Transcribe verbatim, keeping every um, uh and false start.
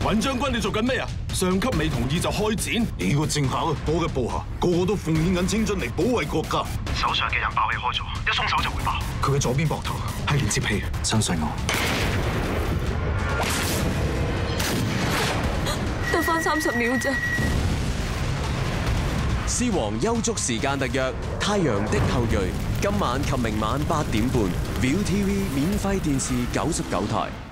尹將軍，你做緊咩啊？上級未同意就開戰？ 你個政客啊，我嘅部下個個都奉獻緊青春嚟保衛國家。 手上嘅人爆氣開咗，一鬆手就會爆。 佢嘅左邊膊頭係連接器，相信我。 得翻三十秒咋？ 獅王休足時間特約《太陽的後裔》，今晚及明晚八點半 ，ViuTV 免費電視九十九台。